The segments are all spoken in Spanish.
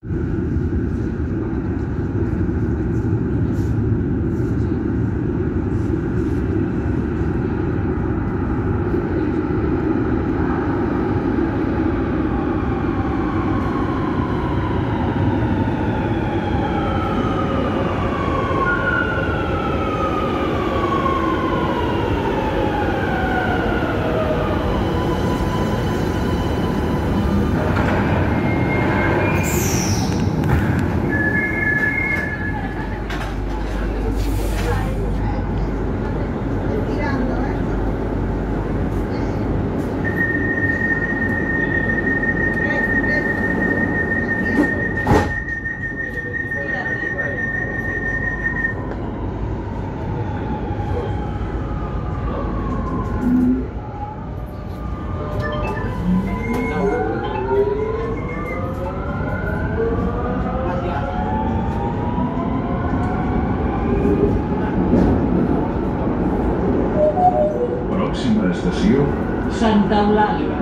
Pròxima estació Santa Eulàlia.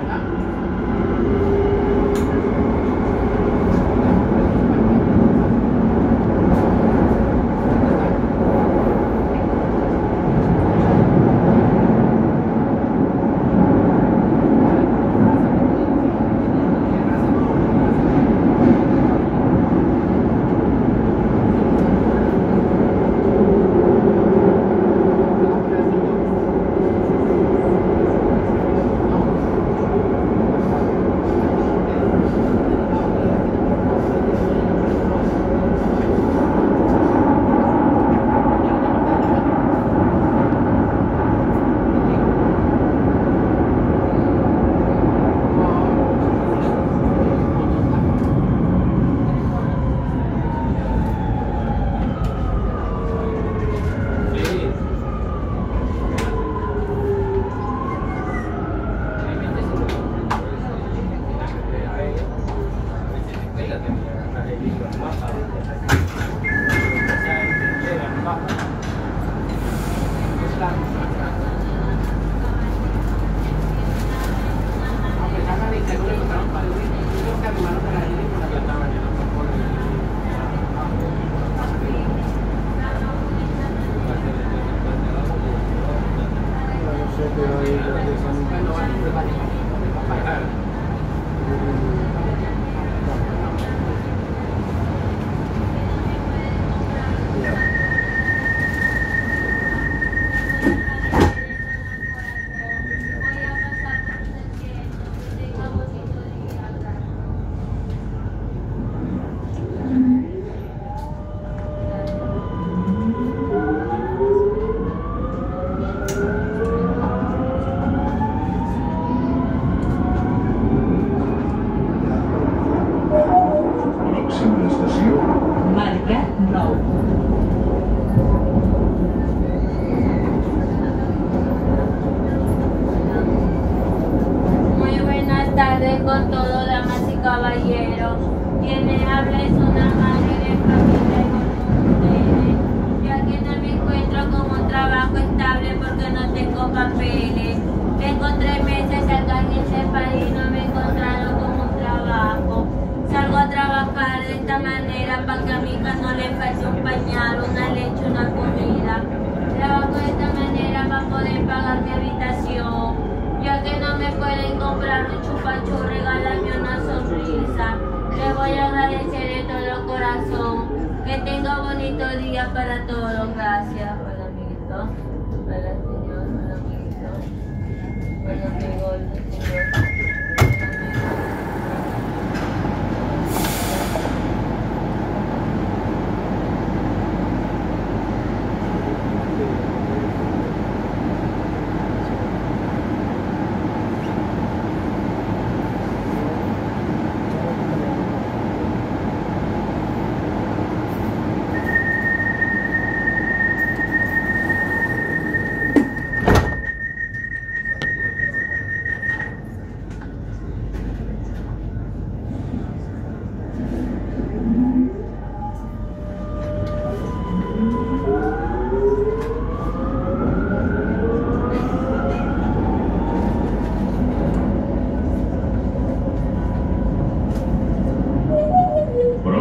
Con todo, damas y caballeros, quien me habla es una madre de familia con ustedes. Yo aquí no me encuentro con un trabajo estable porque no tengo papeles. Tengo 3 meses acá en este país y no me he encontrado con un trabajo. Salgo a trabajar de esta manera para que a mi hija no le falte un pañal, una leche, una comida. Trabajo de esta manera para poder pagar mi habitación. Ya que no me pueden comprar un chupachú, regálame una sonrisa. Le voy a agradecer de todo corazón. Que tenga bonito día para todos. Gracias. Hola, amiguito. Hola, señor. Hola, amiguito. Hola, amigo. Señor.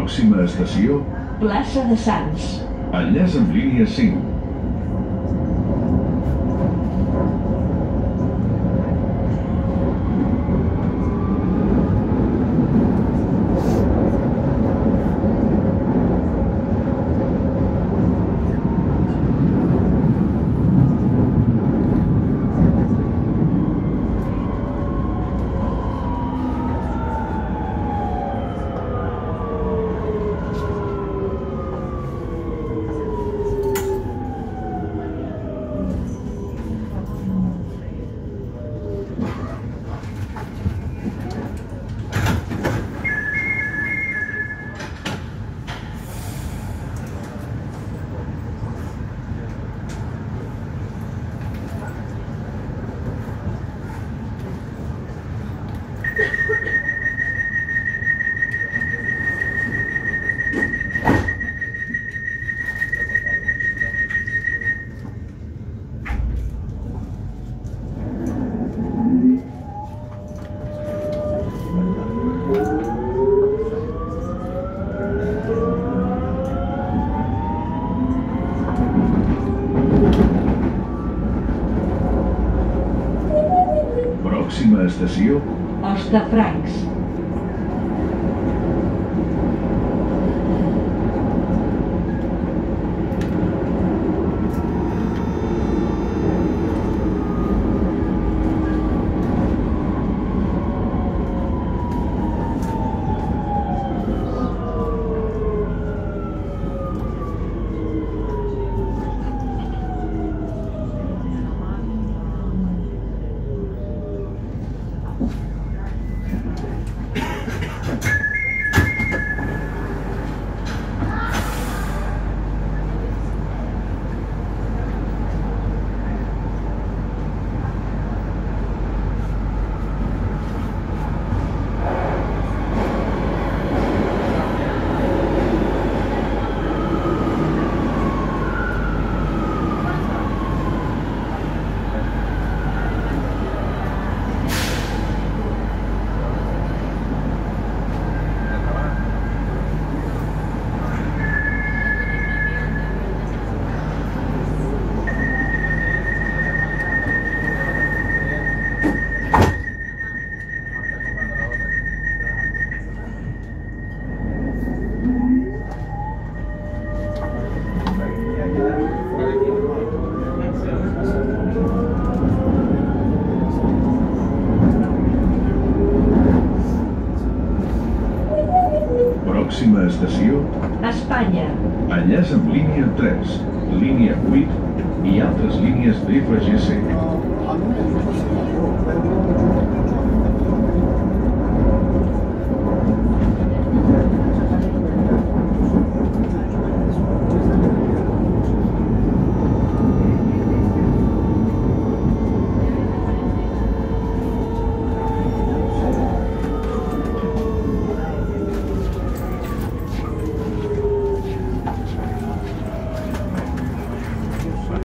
Pròxima estació, Plaça de Sants. enllaç amb línia 5. Pròxima estació, Hostafrancs. Pròxima estació, Espanya. enllaç amb línia 3, línia 8 i altres línies d'FGC.